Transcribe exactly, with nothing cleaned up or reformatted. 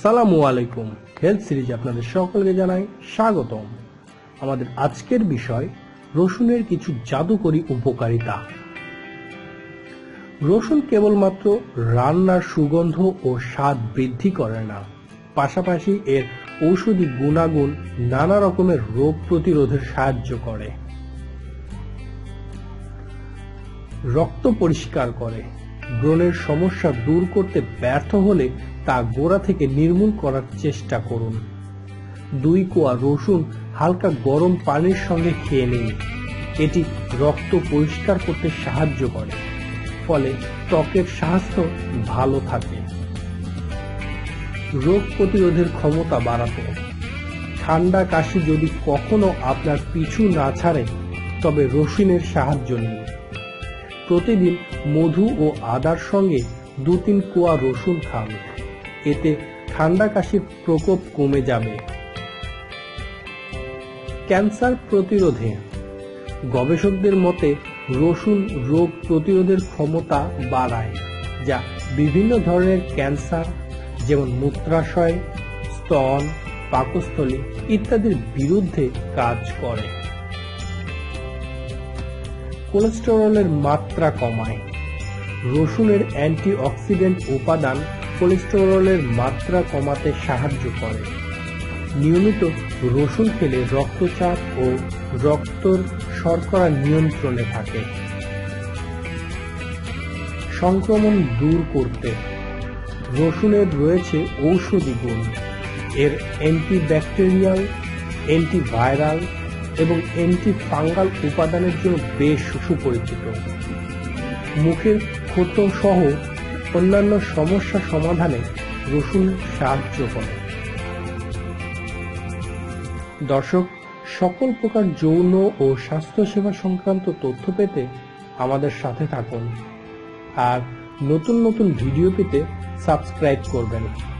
আসসালামু আলাইকুম। Health series আপনাদের সকলকে জানাই স্বাগতম। আমাদের আজকের বিষয় রসুনের কিছু জাদুকরী উপকারিতা। রসুন কেবলমাত্র রান্নার সুগন্ধ ও স্বাদ বৃদ্ধি করে না, পাশাপাশি এর ঔষধি গুণাগুণ নানা রকমের রোগ প্রতিরোধে সাহায্য করে। রক্ত পরিষ্কার করে। ব্রণের সমস্যা দূর করতে ব্যর্থ হলে তা গোড়া থেকে নির্মূল করার চেষ্টা করুন। দুই কোয়া রসুন হালকা গরম পানির সঙ্গে খেয়ে নিন। এটি রক্ত পরিষ্কার করতে সাহায্য করে, ফলে ত্বকের স্বাস্থ্য ভালো থাকে। রোগ প্রতিরোধের ক্ষমতা বাড়াতে। ঠান্ডা কাশি যদি কখনো আপনার পিছু না ছাড়ে, তবে রসুনের সাহায্য নিন। প্রতিদিন মধু ও আদার সঙ্গে দু তিন কোয়া রসুন খান, এতে ঠান্ডা কাশির প্রকোপ কমে যাবে। ক্যান্সার প্রতিরোধে। গবেষকদের মতে রসুন রোগ প্রতিরোধের ক্ষমতা বাড়ায়, যা বিভিন্ন ধরনের ক্যান্সার যেমন মূত্রাশয়, স্তন, পাকস্থলী ইত্যাদির বিরুদ্ধে কাজ করে। কোলেস্টেরলের মাত্রা কমায়। রসুনের অ্যান্টিঅক্সিডেন্ট উপাদান কোলেস্টেরলের মাত্রা কমাতে সাহায্য করে। নিয়মিত রসুন খেলে রক্তচাপ ও রক্তর শর্করা নিয়ন্ত্রণে থাকে। সংক্রমণ দূর করতে। রসুনের রয়েছে ঔষধি গুণ। এর অ্যান্টিব্যাকটেরিয়াল, অ্যান্টিভাইরাল এবং অ্যান্টি ফাঙ্গাল উপাদানের জন্য বেশ সুপরিচিত। মুখের ক্ষত সহ অন্যান্য সমস্যা সমাধানে রসুন সাহায্য করে। দর্শক, সকল প্রকার যৌন ও স্বাস্থ্যসেবা সংক্রান্ত তথ্য পেতে আমাদের সাথে থাকুন আর নতুন নতুন ভিডিও পেতে সাবস্ক্রাইব করবেন।